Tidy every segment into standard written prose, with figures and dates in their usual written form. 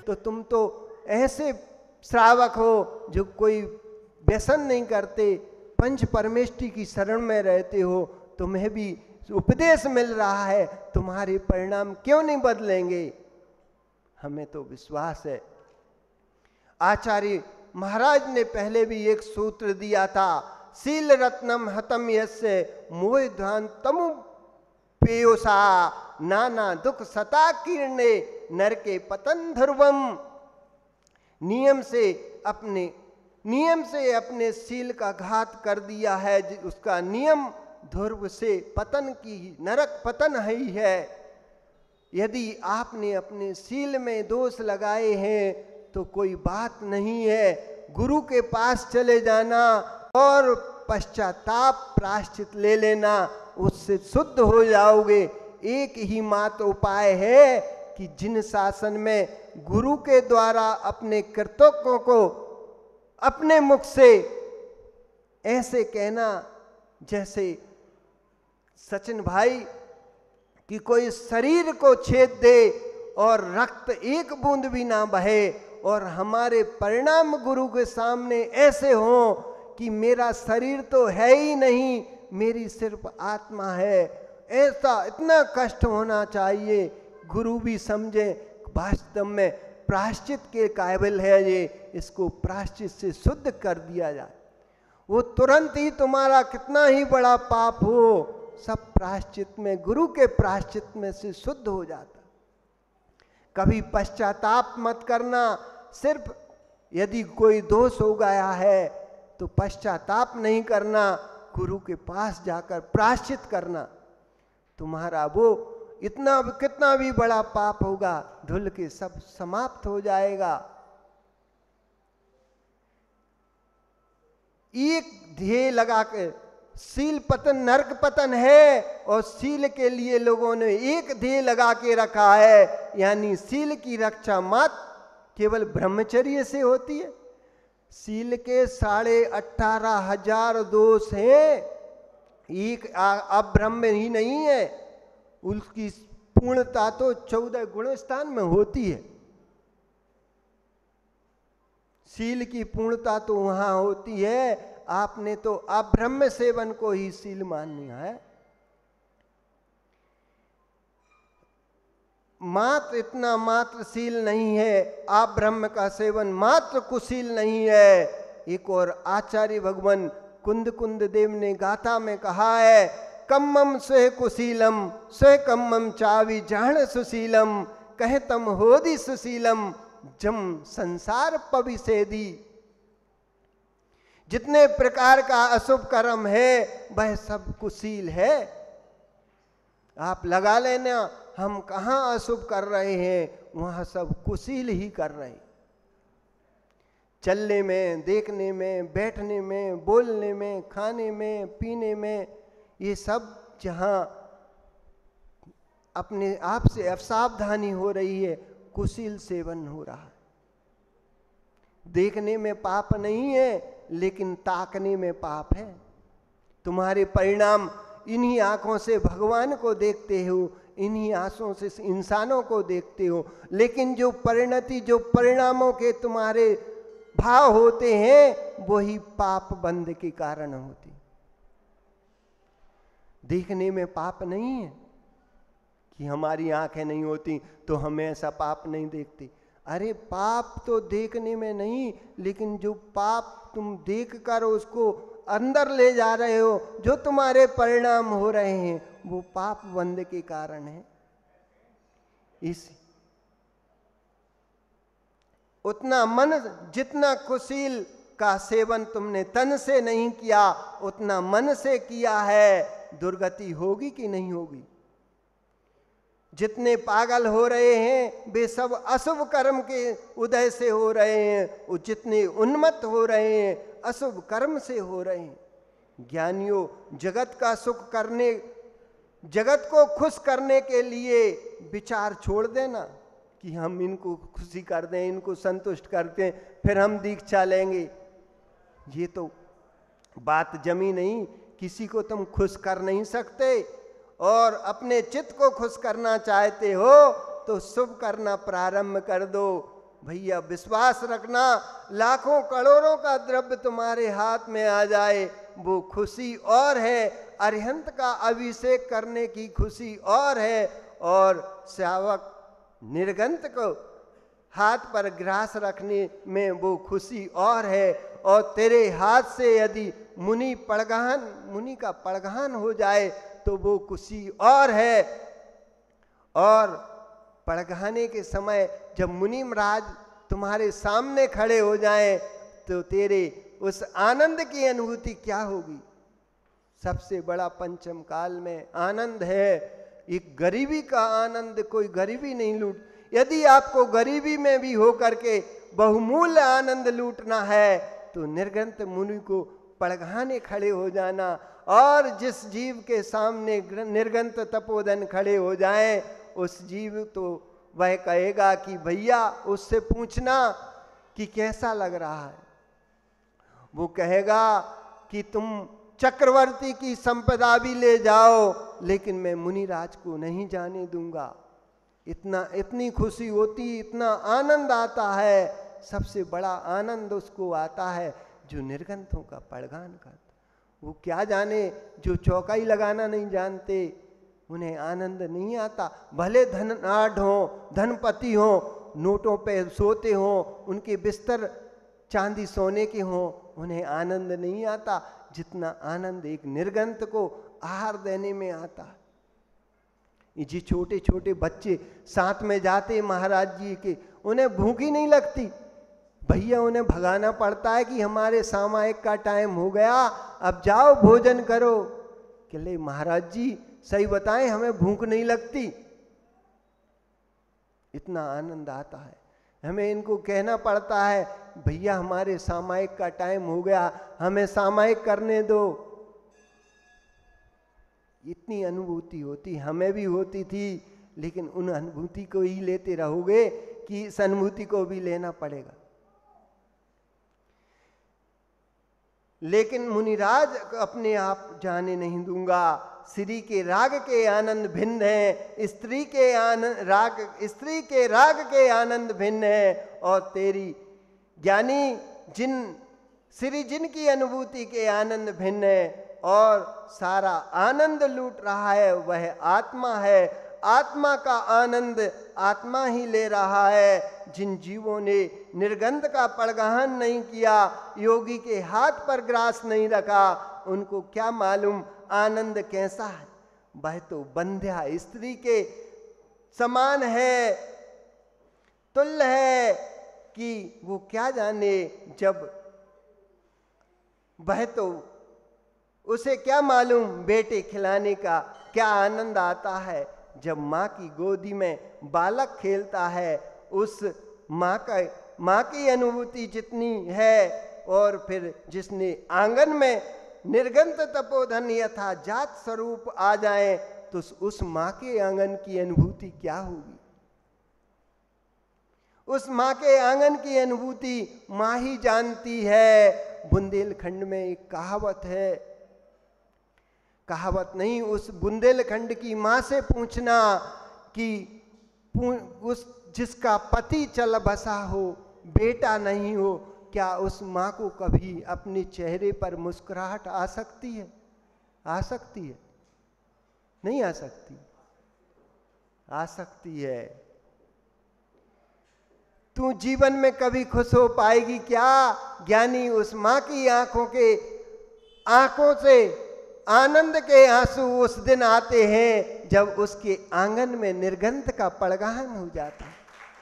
तो तुम तो ऐसे श्रावक हो जो कोई व्यसन नहीं करते, पंच परमेष्टि की शरण में रहते हो, तुम्हें भी उपदेश मिल रहा है, तुम्हारे परिणाम क्यों नहीं बदलेंगे? हमें तो विश्वास है। आचार्य महाराज ने पहले भी एक सूत्र दिया था, शील रत्नम हतम यस्य मोह ध्यान तमु पेयोसा नाना दुख सता कीर्णे नर के पतन ध्रुवम। नियम से अपने शील का घात कर दिया है, उसका नियम ध्रुव से पतन की, नरक पतन ही है। यदि आपने अपने शील में दोष लगाए हैं तो कोई बात नहीं है, गुरु के पास चले जाना और पश्चाताप प्रायश्चित ले लेना, उससे शुद्ध हो जाओगे। एक ही मात्र उपाय है कि जिन शासन में गुरु के द्वारा अपने कर्तव्यों को अपने मुख से ऐसे कहना, जैसे सचिन भाई कि कोई शरीर को छेद दे और रक्त एक बूंद भी ना बहे, और हमारे परिणाम गुरु के सामने ऐसे हो कि मेरा शरीर तो है ही नहीं, मेरी सिर्फ आत्मा है। ऐसा इतना कष्ट होना चाहिए, गुरु भी समझे वास्तव में प्रायश्चित के काबिल है ये, इसको प्रायश्चित से शुद्ध कर दिया जाए। वो तुरंत ही तुम्हारा कितना ही बड़ा पाप हो, सब प्रायश्चित में, गुरु के प्रायश्चित में से शुद्ध हो जाता। कभी पश्चाताप मत करना, सिर्फ यदि कोई दोष हो गया है तो पश्चाताप नहीं करना, गुरु के पास जाकर प्रायश्चित करना। तुम्हारा वो इतना कितना भी बड़ा पाप होगा धुल के सब समाप्त हो जाएगा। एक ध्येय लगा के, शील पतन नरक पतन है, और शील के लिए लोगों ने एक ध्येय लगा के रखा है, यानी शील की रक्षा मात्र केवल ब्रह्मचर्य से होती है। शील के 18,500 दोष हैं, एक अब्रह्म ही नहीं है, उसकी पूर्णता तो 14 गुण स्थान में होती है। शील की पूर्णता तो वहां होती है, आपने तो अब्रह्म सेवन को ही शील मानना है। मात्र इतना मात्र शील नहीं है, अब्रह्म का सेवन मात्र कुशील नहीं है। एक और आचार्य भगवान कुंद देव ने गाथा में कहा है, कम्मम स्वे कुशीलम स्वे कम्मम चावि जान सुशीलम, कह तम होदि सुशीलम जम संसार पविसेदी। जितने प्रकार का अशुभ कर्म है वह सब कुशील है। आप लगा लेना, हम कहाँ अशुभ कर रहे हैं, वहां सब कुशील ही कर रहे हैं। चलने में, देखने में, बैठने में, बोलने में, खाने में, पीने में, ये सब जहां अपने आप से असावधानी हो रही है, कुशील सेवन हो रहा है। देखने में पाप नहीं है, लेकिन ताकने में पाप है। तुम्हारे परिणाम इन्हीं आंखों से भगवान को देखते हो, इन्हीं आंखों से इंसानों को देखते हो, लेकिन जो परिणति, जो परिणामों के तुम्हारे भाव होते हैं, वही पाप बंध के कारण होते। देखने में पाप नहीं है कि हमारी आंखें नहीं होती तो हमें ऐसा पाप नहीं देखते। अरे पाप तो देखने में नहीं, लेकिन जो पाप तुम देखकर उसको अंदर ले जा रहे हो, जो तुम्हारे परिणाम हो रहे हैं, वो पाप बंध के कारण है। इस उतना मन, जितना कुशील का सेवन तुमने तन से नहीं किया, उतना मन से किया है, दुर्गति होगी कि नहीं होगी? जितने पागल हो रहे हैं वे सब अशुभ कर्म के उदय से हो रहे हैं, और जितने उन्मत्त हो रहे हैं अशुभ कर्म से हो रहे हैं। ज्ञानियों, जगत का सुख करने, जगत को खुश करने के लिए विचार छोड़ देना कि हम इनको खुशी कर दें, इनको संतुष्ट करते हैं, फिर हम दीक्षा लेंगे। ये तो बात जमी नहीं। किसी को तुम खुश कर नहीं सकते, और अपने चित्त को खुश करना चाहते हो तो शुभ करना प्रारंभ कर दो। भैया विश्वास रखना, लाखों करोड़ों का द्रव्य तुम्हारे हाथ में आ जाए, वो खुशी और है, अरिहंत का अभिषेक करने की खुशी और है, और श्रावक निर्गंत को हाथ पर ग्रास रखने में वो खुशी और है। और तेरे हाथ से यदि मुनि का पड़गहन हो जाए तो वो खुशी और है। और पड़गहाने के समय जब मुनि महाराज तुम्हारे सामने खड़े हो जाएं तो तेरे उस आनंद की अनुभूति क्या होगी। सबसे बड़ा पंचम काल में आनंद है, एक गरीबी का आनंद, कोई गरीबी नहीं लूट। यदि आपको गरीबी में भी हो करके बहुमूल्य आनंद लूटना है तो निर्गंत मुनि को पड़गहाने खड़े हो जाना, और जिस जीव के सामने निर्गंत तपोधन खड़े हो जाए उस जीव तो वह कहेगा कि भैया उससे पूछना कि कैसा लग रहा है। वो कहेगा कि तुम चक्रवर्ती की संपदा भी ले जाओ लेकिन मैं मुनिराज को नहीं जाने दूंगा। इतनी खुशी होती, इतना आनंद आता है। सबसे बड़ा आनंद उसको आता है जो निर्गंथों का पड़गान करता। वो क्या जाने जो चौकाई लगाना नहीं जानते, उन्हें आनंद नहीं आता। भले धनाढ़ हो, धनपति हो, नोटों पे सोते हो, उनके बिस्तर चांदी सोने के हो, उन्हें आनंद नहीं आता जितना आनंद एक निर्गंत को आहार देने में आता। जी छोटे छोटे बच्चे साथ में जाते महाराज जी के, उन्हें भूख ही नहीं लगती, भैया उन्हें भगाना पड़ता है कि हमारे सामायिक का टाइम हो गया, अब जाओ भोजन करो। कहले महाराज जी सही बताएं, हमें भूख नहीं लगती। इतना आनंद आता है। हमें इनको कहना पड़ता है भैया हमारे सामायिक का टाइम हो गया, हमें सामायिक करने दो। इतनी अनुभूति होती, हमें भी होती थी, लेकिन उन अनुभूति को ही लेते रहोगे कि इस अनुभूति को भी लेना पड़ेगा। लेकिन मुनिराज अपने आप जाने नहीं दूंगा। स्त्री के राग के आनंद भिन्न है, स्त्री के राग के आनंद भिन्न है, और तेरी ज्ञानी जिनकी अनुभूति के आनंद भिन्न है, और सारा आनंद लूट रहा है वह आत्मा है। आत्मा का आनंद आत्मा ही ले रहा है। जिन जीवों ने निर्गंध का पड़गहन नहीं किया, योगी के हाथ पर ग्रास नहीं रखा, उनको क्या मालूम आनंद कैसा है। वह तो बंध्या स्त्री के समान है, तुल्य है कि वो क्या जाने। जब वह तो उसे क्या मालूम बेटे खिलाने का क्या आनंद आता है। जब माँ की गोदी में बालक खेलता है, उस माँ की अनुभूति जितनी है, और फिर जिसने आंगन में निर्गंत तपोधन यथा जात स्वरूप आ जाए तो उस माँ के आंगन की अनुभूति क्या होगी। उस माँ के आंगन की अनुभूति माँ ही जानती है। बुंदेलखंड में एक कहावत है, कहावत नहीं, उस बुंदेलखंड की माँ से पूछना कि उस जिसका पति चल बसा हो, बेटा नहीं हो, क्या उस माँ को कभी अपने चेहरे पर मुस्कुराहट आ सकती है? आ सकती है? नहीं आ सकती। आ सकती है। तू जीवन में कभी खुश हो पाएगी क्या? ज्ञानी उस माँ की आंखों से आनंद के आंसू उस दिन आते हैं जब उसके आंगन में निर्गंध का पड़गहन हो जाता है।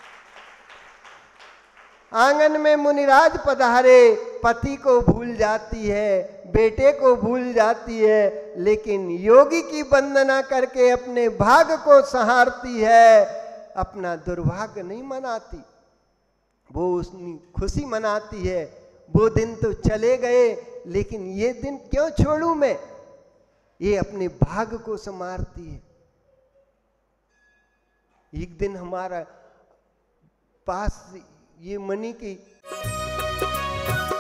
आंगन में मुनिराज पधारे, पति को भूल जाती है, बेटे को भूल जाती है, लेकिन योगी की वंदना करके अपने भाग को संहारती है, अपना दुर्भाग्य नहीं मनाती। वो उसकी खुशी मनाती है। वो दिन तो चले गए, लेकिन ये दिन क्यों छोड़ूं मैं, ये अपने भाग को संवारती है। एक दिन हमारा पास ये मणि की